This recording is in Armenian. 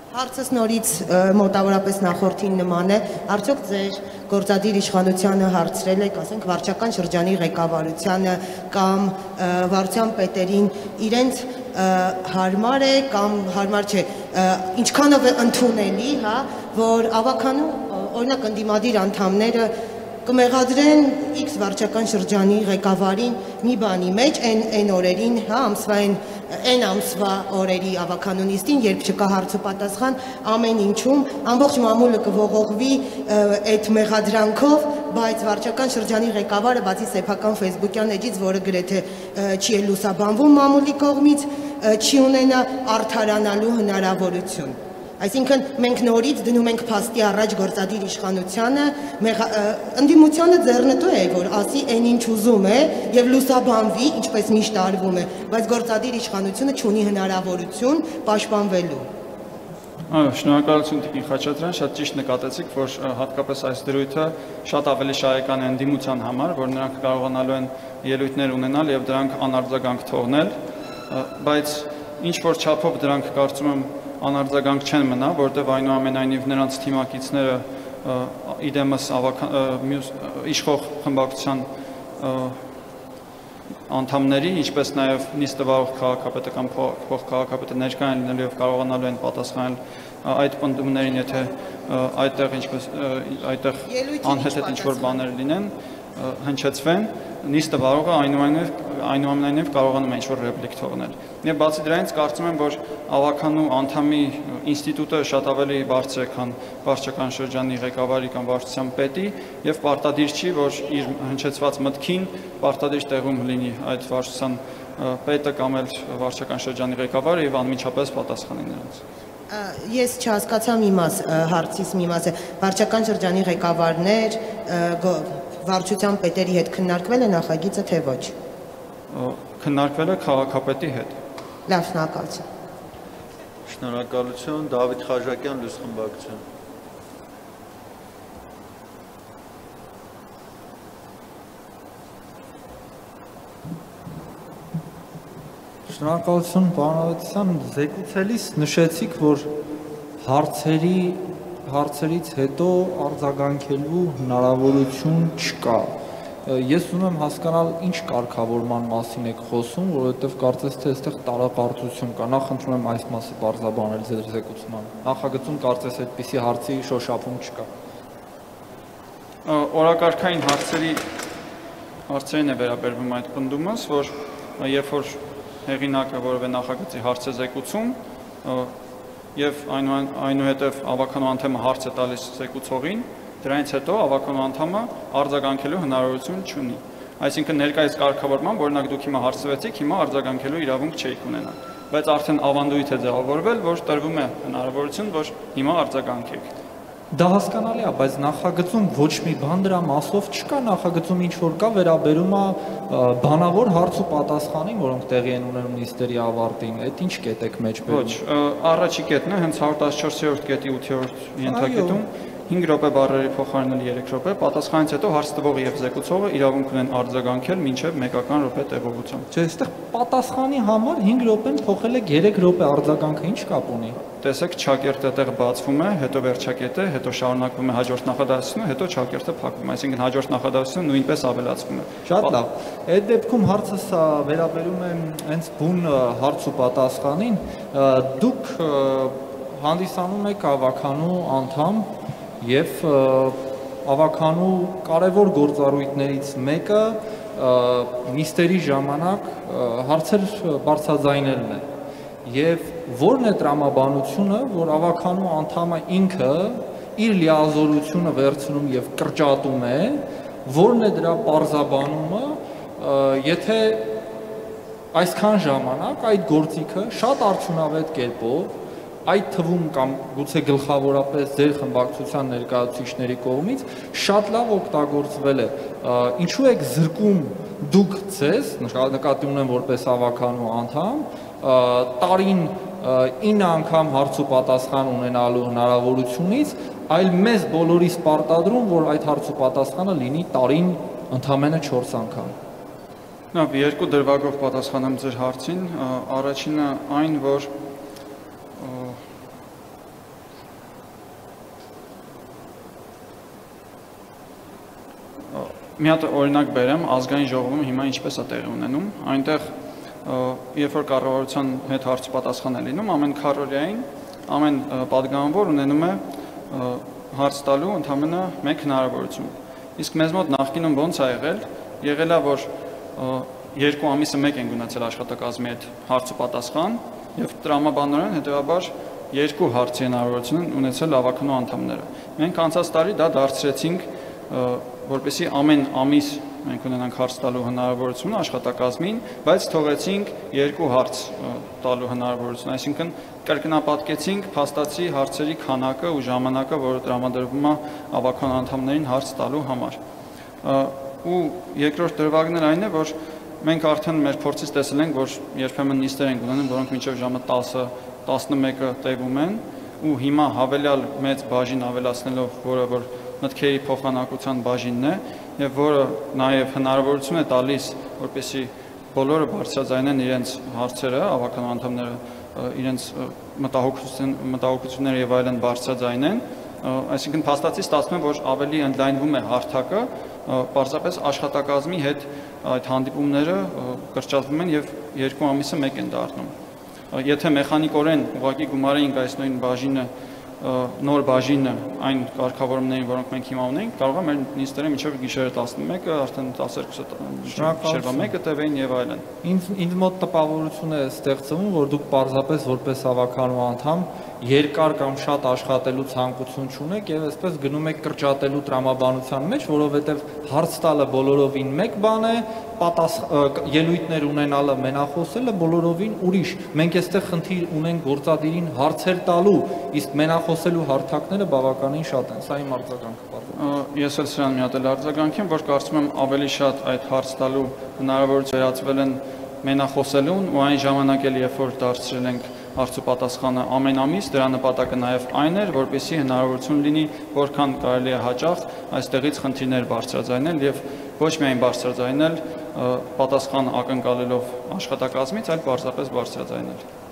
Հարցս նորից մոտավորապես նախորդին նման է, արդյոք ձեր գործադիր իշխանությանը հարցրել եք, ասենք, վարչական շրջանի ղեկավարությանը կամ վարչության պետերին իրենց հարմար է կամ հարմար չէ, ինչքանով է ընդունելի, հա, որ ավականու, օրինակ ընդդիմադիր անդամները կմեղադրեն X վարչական շրջանի ղեկավարին մի բանի մեջ, այն օրերին, հա, այն ամսվա օրերի ավականունիստին, երբ չկա հարց ու պատասխան, ամեն ինչում, ամբողջ մամուլը կողողվի այդ մեղադրանքով, բայց վարչական շրջանի ղեկավարը բացի սեփական ֆեյսբուքյան էջից, որը գրեթե չի լուսաբանվում մամուլի կողմից, չի ունենա արդարանալու հնարավորություն։ Այսինքն մենք նորից դնում ենք փաստի առաջ գործադիր իշխանությանը, ընդդիմությանը ձեռնտու է, որ ասի այն ինչ ուզում է եւ լուսաբանվի, ինչպես միշտ արվում է, բայց գործադիր իշխանությունը չունի հնարավորություն պաշտպանվելու։ Այո, շնորհակալություն Տիկին Խաչատրյան, շատ ճիշտ նկատեցիք, որ հատկապես այս դրույթը շատ ավելի շահեկան է ընդդիմության համար, որ նրանք կարողանալու են ելույթներ ունենալ եւ դրանք անարձագանք թողնել, բայց ինչ որ չափով դրանք կարծում եմ անարձագանք չեն մնա, որտեղ այնուամենայնիվ նրանց թիմակիցները իդեմս իշխող խմբակցության անդամների, ինչպես նաև նիստը վարող քաղաքապետը կամ փոխքաղաքապետը ներկայ լինելու եւ կարողանալու են պատասխանել այդ պնդումներին, եթե այդտեղ անհետ ինչ-որ բաներ լինեն, հնչեցվեն, նիստը վարողը այնուամենայնիվ կարողանում է ինչ-որ ռեպլիկ թողնել։ Եվ բացի դրանից կարծում եմ, որ ավականու անդամի ինստիտուտը շատ ավելի բարձր է, քան վարչական շրջանի ղեկավարի կամ վարչության պետի, եւ պարտադիր չի, որ իր հնչեցված մտքին պարտադիր տեղում լինի այդ վարչության պետը կամ էլ վարչական շրջանի ղեկավարը եւ անմիջապես պատասխանի նրանց։ Ես չհասկացա հարցիս մի մասը, վարչական շրջանի ղեկավարներ, վարչության պետերի հետ քննարկվել է նախագիծը, թե ոչ։ Քննարկվել է քաղաքապետի հետ։ Լավ, շնորհակալություն։ Շնորհակալություն, Դավիթ Խաչատյան, Լույս խմբակցություն։ Շնորհակալություն, պարոն Ավետիսյան, զեկուցելիս նշեցիք, որ հարցերից հետո արձագանքելու հնարավորություն չկա։ Ես ուզում եմ հասկանալ ինչ կարգավորման մասին եք խոսում, որովհետև կարծես թե այստեղ տարակարծություն կա։ Նախ խնդրում եմ այս մասը բարձրաբանել ձեր զեկուցման։ Նախագծում կարծես այդպիսի հարցի շոշափում չկա։ Օրակարգային հարցերին է վերաբերվում այդ պնդումս, որ երբ որ հեղինակը որևէ նախագծի հարց է զեկուցում, եւ այնուհետև ավականու անդամը հարց է տալիս զեկուցողին, դրանից հետո ավականու անդամը արձագանքելու հնարավորություն չունի։ Այսինքն ներկայիս կարգավորմամբ, օրինակ դուք հիմա հարցրեցիք, հիմա արձագանքելու իրավունք չէիք ունենա, բայց արդեն ավանդույթ է ձևավորվել, որ տրվում է հնարավորություն, որ հիմա արձագանքեք։ Դա հասկանալի է, բայց նախագծում ոչ մի բան դրա մասով չկա, նախագծում ինչ որ կա վերաբերում է բանավոր հարց ու պատասխանին, որոնք տեղի են ունենում նիստերի ավարտին, այդ ինչ կետ եք մեջ բերում։ Ոչ, առաջի կետն է հենց 114-րդ կետի 8-րդ ենթակետում 5 րոպե բառերի փոխարինել 3 րոպե, պատասխանից հետո հարց տվողը եւ զեկուցողը իրավունք ունեն արձագանքել մինչեւ 1 րոպե տևողությամբ։ Չէ, այստեղ պատասխանի համար 5 րոպեն փոխել է 3 րոպե արձագանքը, ինչ կապ ունի։ Տեսեք, չակերտը տեղ բացվում է, հետո վերջակետը, հետո շարունակվում է հաջորդ նախադասությունը, հետո չակերտը փակվում է, այսինքն հաջորդ նախադասությունը նույնպես ավելացվում է։ Շատ լավ։ Այդ դեպքում հարցս վերաբերում է հենց բուն հարց ու պատասխանին, դուք հանդիսանում եք ավականու անդամ եւ ավականու կարևոր գործառույթներից մեկը նիստերի ժամանակ հարցեր բարձրաձայնելն է։ Եվ որն է տրամաբանությունը, որ ավականու անդամը ինքը իր լիազորությունը վերցնում եւ կրճատում է, որն է դրա պարզաբանումը, եթե այսքան ժամանակ այդ գործիքը շատ արդյունավետ կերպով այդ թվում կամ գուցե գլխավորապես ձեր խմբակցության ներկայացուցիչների կողմից շատ լավ օգտագործվել է։ Ինչու եք զրկում դուք ձեզ, նկատի ունեմ որպես ավականու անդամ, տարին 9 անգամ հարց ու պատասխան ունենալու հնարավորությունից, այլ մեզ բոլորիս պարտադրում, որ այդ հարց ու պատասխանը լինի տարին ընդամենը 4 անգամ։ Լավ, երկու դրվագով պատասխանեմ ձեր հարցին, առաջինը այն, որ մի հատ օրինակ բերեմ, ազգային ժողովում հիմա ինչպես է տեղի ունենում, այնտեղ երբ որ կառավարության հետ հարց-պատասխան է լինում, ամեն քառօրյային, ամեն պատգամավոր ունենում է հարց տալու ընդամենը մեկ հնարավորություն։ Իսկ մեզ մոտ նախկինում ոնց է եղել է, որ 2 ամիսը մեկ են գնացել աշխատակազմի հետ հարց-պատասխան եւ տրամաբանորեն հետեւաբար 2 հարցի հնարավորություն ունեցել ավականու անդամները։ Մենք անցած տարի դա դարձրեցինք, որպեսզի ամեն ամիս մենք ունենանք հարց տալու հնարավորություն աշխատակազմին, բայց թողեցինք 2 հարց տալու հնարավորություն, այսինքն կրկնապատկեցինք փաստացի հարցերի քանակը ու ժամանակը, որը տրամադրվում է ավականու անդամներին հարց տալու համար։ Ու երկրորդ դրվագն այն է, որ մենք արդեն մեր փորձից տեսել ենք, որ երբեմն նիստեր են ունենում, որոնք մինչև ժամը 10-11-ը տևում են, ու հիմա հավելյալ մեծ բաժին ավելացնելով, որը որ մտքերի փոխանակության բաժինն է, եւ որը նաեւ հնարավորություն է տալիս, որպեսզի բոլորը բարձրաձայնեն իրենց հարցերը, ավականու անդամները իրենց մտահոգությունները եւ այլն բարձրաձայնեն, այսինքն փաստացի ստացվում է, որ ավելի ընդլայնվում է հարթակը, պարզապես աշխատակազմի հետ այդ հանդիպումները կրճատվում են եւ 2 ամիսը մեկ են դառնում։ Եթե մեխանիկորեն ուղղակի գումարեինք այս նույն բաժինը, նոր բաժինը այն կարգավորումներին, որոնք մենք հիմա ունենք, կարող է մեր նիստերը մինչև գիշերը 11-ը, արդեն 12-ը շաբաթը 1-ը տևեին եւ այլն։ Ինձ մոտ տպավորություն է ստեղծվում, որ դուք պարզապես որպես ավականու անդամ երկար կամ շատ աշխատելու ցանկություն չունեք եւ այսպես գնում եք կրճատելու տրամաբանության մեջ, որովհետեւ հարց տալը բոլորովին մեկ բան է, ելույթներ ունենալը, մենախոսելը բոլորովին ուրիշ։ Մենք այստեղ խնդիր ունենք գործադիրին հարցեր տալու, իսկ մենախոսելու հարթակները բավականին շատ են։ Սա իմ արձագանքը։ Ես էլ սրան մի հատ արձագանք եմ, որ կարծում եմ ավելի շատ այդ հարց տալու հնարավորություն վերածվել են մենախոսելուն ու այն ժամանակ էլ երբ որ դարձրել ենք հարցուպատասխանը ամեն ամիս, դրա նպատակը նաև այն էր, որպեսզի հնարավորություն լինի որքան կարելի է հաճախ այստեղից խնդիրներ բարձրաձայնել եւ ոչ միայն բարձրաձայնել պատասխան ակնկալելով աշխատակազմից, այլ պարզապես բարձրաձայնել։